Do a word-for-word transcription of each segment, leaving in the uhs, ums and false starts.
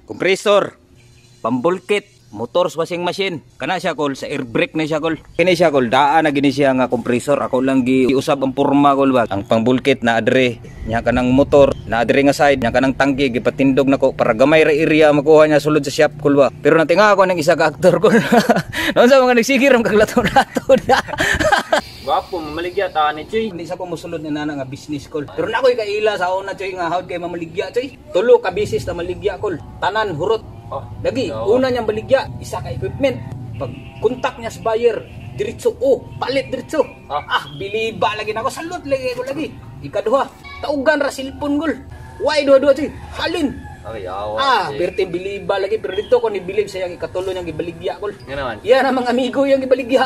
Compressor, pambulkit, motors washing machine. Kana siya kol sa air brake na siya kol. Kini siya kol daan na gini siya nga compressor. Ako lang giusab ang porma kol ba. Ang pambulkit na adre nya kanang motor na adre nga side nya kanang tangke gipatindog nako para gamay ra area makuha niya sulod sa shop kol ba. Pero natinga ako nang isa ka aktor kol. Noon sa mga nagsigir ang kaglato-lato na. Gwapo mamaligya ta ni Choy. Hindi sa ko mosulod ni nana nga business kol. Pero na ko'y kaila sa una Choy nga hawd kay mamaligya Choy. Tulo ka business na maligya kol. Tanan hurot. Oh, lagi, no. Una niyang baligya, isa ka equipment. Pag kontak niya sa buyer, diretso, oh, palit diretso. Ah, ah biliba lagi na ako, salot lagi ko lagi. Ikaduha, taugan ra silpon gol. Why duha-duha Choy? Halin. Ay, awa. Ah, berti biliba lagi pero dito ko ni believe sa yang ikatulo niyang gibaligya kol. Nga naman. Yan ang mga amigo yang gibaligya.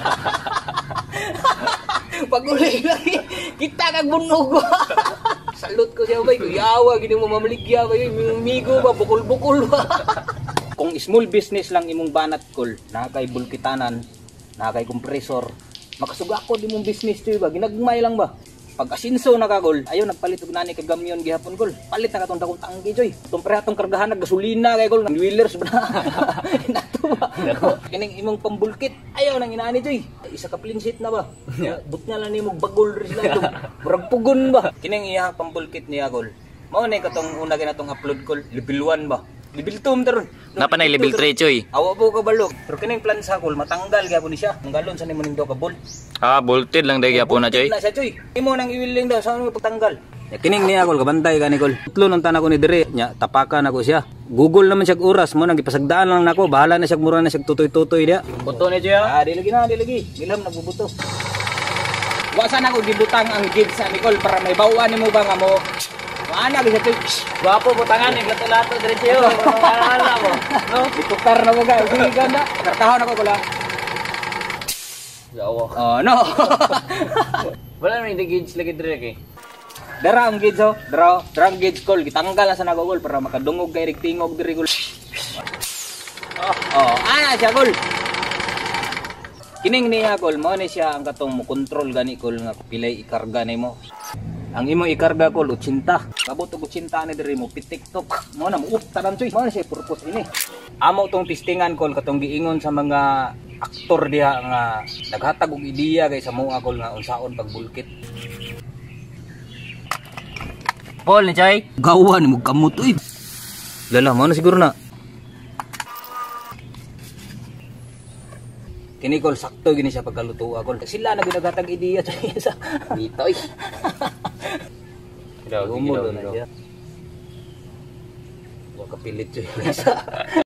Pag-uli lagi, kita kag bunog. Salute ko siya bay, kuyawa, gini mo mamaligya ba yung amigo ba, bukol-bukol ba. Kung small business lang imong banat kol, nakakay bulkitanan, nakakay kompresor, makasugakod imong business to ba, ginagmay lang ba. Pag asinso na ka kol, ayaw nagpalit og nani kag gamyon gihapon kol. Palit na katong dakong tanggi Choy. Itong prehatong kargahan nag gasolina kay kol, ng wheelers ba. Nato ba. Kining imong pambulkit, ayaw nang inaani Choy. Isa ka plinsit na ba? But nga lang nimo bagol ris lang dum. Murag pugon ba. Kining iya pambulkit niya kol. Mao na katong una ginatong upload kol, level one ba. Level two taron. Napanay level three Choy. Awa po ka balok. Pero kining plan sa kol matanggal gyapon ni siya. Tanggalon sa nimo ning do ka bolt. Ah, bolted lang dai gyapon na Choy. Na siya Choy. Imo nang iwiling daw sa mo pagtanggal. Ya kining niya kol kabantay kani kol. Tutlo nang tanan ko ni dire nya tapakan ako siya. Google naman siya oras mo nang gipasagdaan lang nako. Bahala na siya mura na siya tutoy-tutoy dia. Buto ni Choy. Ah, di lagi na, di lagi. Ilham nagbubuto. Wa sana ko gibutang ang gid sa Nicole para may bawaan nimo ba nga mo. Ana bisa Choy. Gwapo butangan ni lato-lato dire Choy. Ala mo. No, itukar na mo ga. Sige ganda. Kartahon ako kula. Yawa. Oh, no. Wala rin the gauge lagi dire kay. Dara ang gauge oh. Dara, dara ang gauge kol. Gitanggal na sa nagogol para makadungog kay tingog diri kol. Oh, oh, ana siya kol. Kining niya kol, mo ni siya ang katong mo control gani kol nga pilay ikarga nimo. Ang imo ikarga kol eighty. Kabot og eighty ani diri mo pitik-tok. Mo na mo up tanan Choy. Mo na siya purpose ini. Amo tong testingan kol katong giingon sa mga aktor diha nga naghatag og ideya kay sa mga kol nga unsaon pagbulkit. Paul ni Choy. Gawan mo kamot uy. Lala mo na siguro na. Kini kol sakto gini siya pagkaluto kol. Sila na ginaghatag ideya sa mitoy. Daw, Gumulon na siya. Wa kapilit Choy.